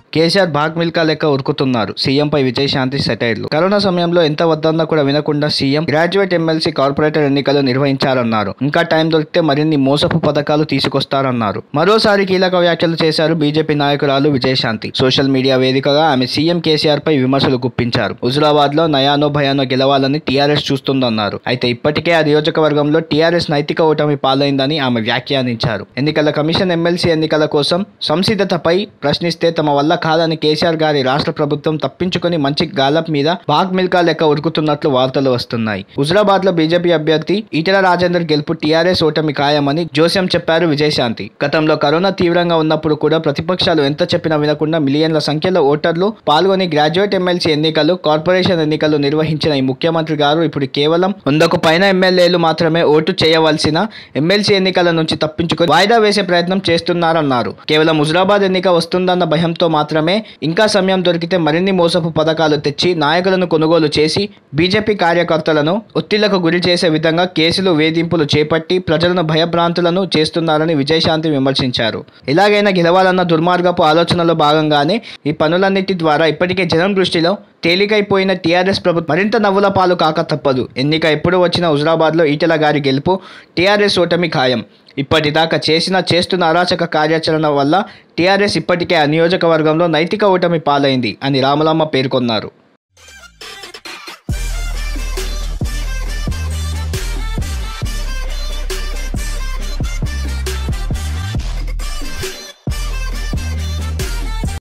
కేసీఆర్ బాగ్ మిల్కా లెక్క ఉరుకుతున్నారు. సీఎంపై విజయశాంతి సెటైర్లు. కరోనా సమయంలో ఎంత వద్దన్నా కూడా వినకుండా సీఎం గ్రాడ్యుయేట్ ఎమ్మెల్సీ కార్పొరేటర్ ఎన్నికలు నిర్వహించారన్నారు. ఇంకా టైం దొరికితే మరిన్ని మోసపు పథకాలు తీసుకొస్తారన్నారు. మరోసారి కీలక వ్యాఖ్యలు చేశారు బీజేపీ నాయకురాలు విజయశాంతి. సోషల్ మీడియా వేదికగా ఆమె సీఎం కేసీఆర్ పై విమర్శలు గుప్పించారు. హుజురాబాద్ లో నయానో భయానో గెలవాలని టీఆర్ఎస్ చూస్తుందన్నారు. అయితే ఇప్పటికే ఆ నియోజకవర్గంలో టీఆర్ఎస్ నైతిక ఓటమి పాలైందని ఆమె వ్యాఖ్యానించారు. ఎన్నికల కమిషన్ ఎమ్మెల్సీ ఎన్నికల కోసం సంసిద్ధతపై ప్రశ్నిస్తే తమ వల్ల కాదని కేసీఆర్ గారి రాష్ట్ర ప్రభుత్వం తప్పించుకుని మంచి గాలప్ మీద బాగ్ మిల్కా లెక్క ఉరుకుతున్నట్లు వార్తలు వస్తున్నాయి. హుజురాబాద్ లో బీజేపీ అభ్యర్థి ఈటెల రాజేందర్ గెలుపు టీఆర్ఎస్ ఓటమి ఖాయమని జోస్యం చెప్పారు విజయశాంతి. గతంలో కరోనా తీవ్రంగా ఉన్నప్పుడు కూడా ప్రతిపక్షాలు ఎంత చెప్పినా వినకుండా మిలియన్ల సంఖ్యలో ఓటర్లు పాల్గొని గ్రాడ్యుయేట్ ఎమ్మెల్సీ ఎన్నికలు, కార్పొరేషన్ ఎన్నికలు నిర్వహించిన ఈ ముఖ్యమంత్రి గారు ఇప్పుడు కేవలం 100కు పైన ఎమ్మెల్యేలు మాత్రమే ఓటు చేయవలసిన ఎమ్మెల్సీ ఎన్నికల నుంచి తప్పించుకొని వాయిదా వేసే ప్రయత్నం చేస్తున్నారన్నారు. కేవలం హుజురాబాద్ ఎన్నిక వస్తుందన్న భయంతో మాత్రమే ఇంకా సమయం దొరికితే మరిన్ని మోసపు పథకాలు తెచ్చి నాయకులను కొనుగోలు చేసి బీజేపీ కార్యకర్తలను ఒత్తిళ్లకు గురి చేసే విధంగా కేసులు, వేధింపులు చేపట్టి ప్రజలను భయభ్రాంతులను చేస్తున్నారని విజయశాంతి విమర్శించారు. ఎలాగైనా గెలవాలన్న దుర్మార్గపు ఆలోచనలో భాగంగానే ఈ పనులన్నిటి ద్వారా ఇప్పటికే జనం దృష్టిలో తేలికైపోయిన టీఆర్ఎస్ ప్రభుత్వం మరింత నవ్వుల పాలు కాక తప్పదు. ఎన్నిక ఎప్పుడు వచ్చినా హుజురాబాద్లో ఈటెల గారి గెలుపు, టీఆర్ఎస్ ఓటమి ఖాయం. ఇప్పటిదాకా చేస్తున్న అరాచక కార్యాచరణ వల్ల టీఆర్ఎస్ ఇప్పటికే ఆ నియోజకవర్గంలో నైతిక ఓటమి పాలైంది అని రామలమ్మ పేర్కొన్నారు.